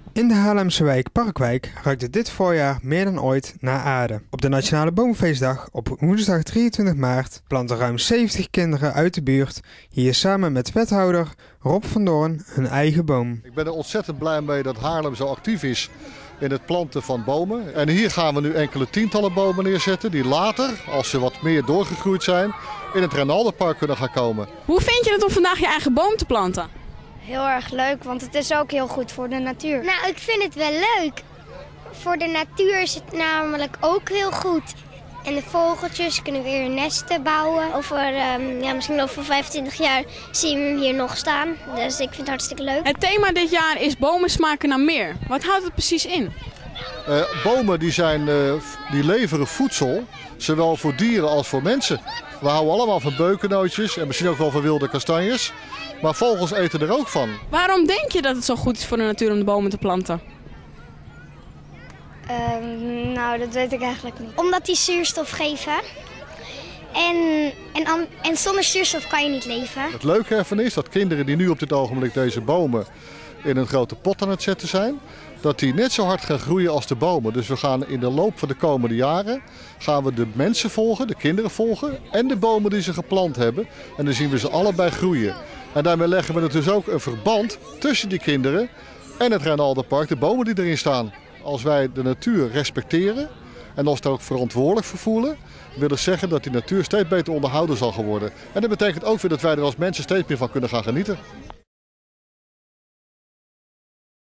In de Haarlemse wijk Parkwijk ruikt het dit voorjaar meer dan ooit naar aarde. Op de Nationale Boomfeestdag op woensdag 23 maart planten ruim 70 kinderen uit de buurt hier samen met wethouder Rob van Doorn hun eigen boom. Ik ben er ontzettend blij mee dat Haarlem zo actief is in het planten van bomen. En hier gaan we nu enkele tientallen bomen neerzetten die later, als ze wat meer doorgegroeid zijn, in het Reinaldenpark kunnen gaan komen. Hoe vind je het om vandaag je eigen boom te planten? Heel erg leuk, want het is ook heel goed voor de natuur. Nou, ik vind het wel leuk. Voor de natuur is het namelijk ook heel goed. En de vogeltjes kunnen weer nesten bouwen. Misschien over 25 jaar zien we hem hier nog staan. Dus ik vind het hartstikke leuk. Het thema dit jaar is bomen smaken naar meer. Wat houdt het precies in? Bomen die leveren voedsel, zowel voor dieren als voor mensen. We houden allemaal van beukennootjes en misschien ook wel van wilde kastanjes. Maar vogels eten er ook van. Waarom denk je dat het zo goed is voor de natuur om de bomen te planten? Dat weet ik eigenlijk niet. Omdat die zuurstof geven. En zonder zuurstof kan je niet leven. Het leuke ervan is dat kinderen die nu op dit ogenblik deze bomen in een grote pot aan het zetten zijn, dat die net zo hard gaan groeien als de bomen. Dus we gaan in de loop van de komende jaren gaan we de mensen volgen, de kinderen volgen en de bomen die ze geplant hebben. En dan zien we ze allebei groeien. En daarmee leggen we dus ook een verband tussen die kinderen en het Reinaldenpark, de bomen die erin staan. Als wij de natuur respecteren en ons daar ook verantwoordelijk voor voelen, wil ik zeggen dat die natuur steeds beter onderhouden zal worden. En dat betekent ook weer dat wij er als mensen steeds meer van kunnen gaan genieten.